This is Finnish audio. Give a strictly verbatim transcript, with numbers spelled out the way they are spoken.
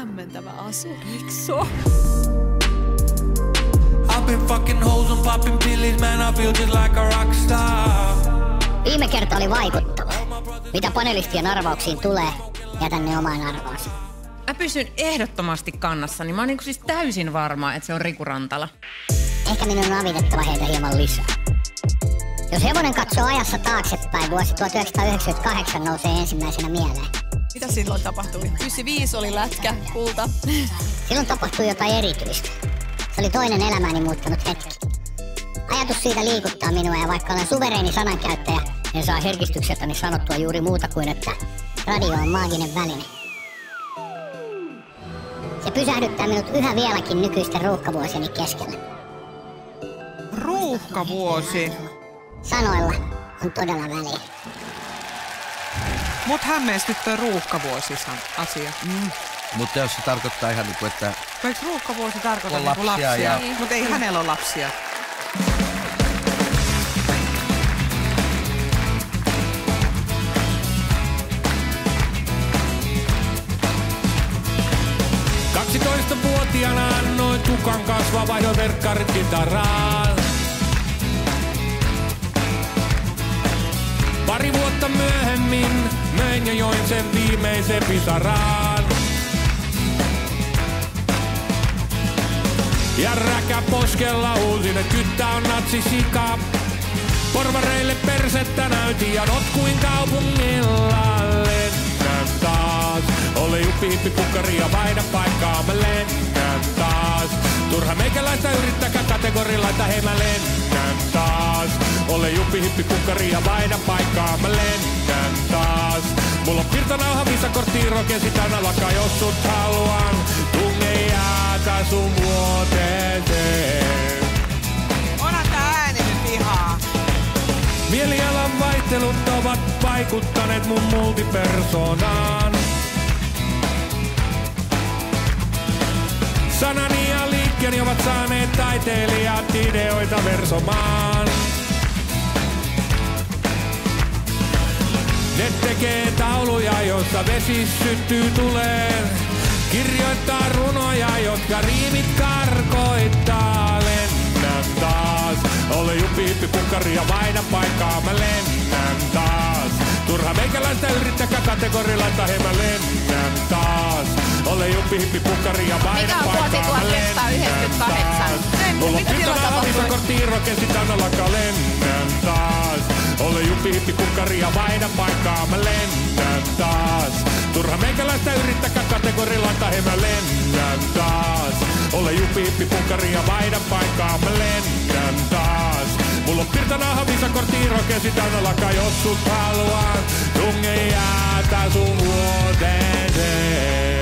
hämmentävä asu. Rikso. I've been fucking hoes and popping pillies, man, I feel just like a rockstar. Viime kerta oli vaikuttava. Mitä panelistien arvauksiin tulee, jätän ne omaan arvoonsa. Mä pysyn ehdottomasti kannassa, niin mä oon niinku siis täysin varma, että se on Riku Rantala. Ehkä minun on avitettava heitä hieman lisää. Jos hevonen katsoo ajassa taaksepäin, vuosi tuhatyhdeksänsataayhdeksänkymmentäkahdeksan nousee ensimmäisenä mieleen. Mitä silloin tapahtui? yhdeksänkymmentäviisi oli lätkä, kulta. Silloin tapahtui jotain erityistä. Se oli toinen elämääni muuttanut hetki. Ajatus siitä liikuttaa minua ja vaikka olen suvereeni sanankäyttäjä, en saa herkistykseltäni sanottua juuri muuta kuin, että radio on maaginen väline. Se pysähdyttää minut yhä vieläkin nykyisten ruuhkavuosieni keskellä. Ruuhkavuosi? Sanoilla on todella väliä. Mut hämmästyttää ruuhkavuosi-asia. Mm. Mutta jos se tarkoittaa ihan niinku, että... Eikö ruuhkavuosi tarkoita on niinku lapsia? lapsia? Ja... Mut ei hänellä ole lapsia. kaksitoistavuotiaana annoin tukan kasvaa, vaihdoin verkkarit kitaraan. Pari vuotta myöhemmin möin ja join sen viimeisen pisaraan. Ja räkäposkella uusin, et kyttä on natsisika. Porvareille persettä näytin ja notkuin kaupungilla. Lennän taas, ole juppi hippi pukkari ja vaihda paikkaa, mä lennän taas. Turha meikäläistä yrittäkää kategorilla, että hei mä lennän taas. Ole juppi hippi pukkari ja vaihda paikkaa, mä lennän taas. Mulla on pirtanauha, visakorttiin, rokesit aina lakaa, jos sut haluan. Tunne jäätä sun vuoteeseen. Onhan tää ääni nyt ihaa. Mielialan vaihtelut ovat vaikuttaneet mun multipersonaan. Sanani ja liikkeeni ovat saaneet taiteilijat ideoita versomaan. Ne tekee tauluja, joissa vesi syttyy tuleen. Kirjoittaa runoja, jotka riimit karkoittaa. Lennän taas, ole juppi hippi pukkari ja vaihda paikkaa, mä lennän taas. Turha meikäläistä yrittäkää kategorilla, että hei mä lennän taas. Ole juppi hippi pukkari ja vaihda paikkaa, mä lennän taas. Mulla on pirtanauha, visakorttiin, rokesit aina lakaa, lennän taas. Ole juppi hippi pukkari ja vaihda paikkaa, mä lennän taas. Turha meikäläistä yrittäkää kategorilla, että hei mä lennän taas. Ole juppi hippi pukkari ja vaihda paikkaa, mä lennän taas. Mulla on pirtanauha, visakorttiin, rokesit aina lakaa, jos sut haluan. Tunge jäätä sun vuoteeseen.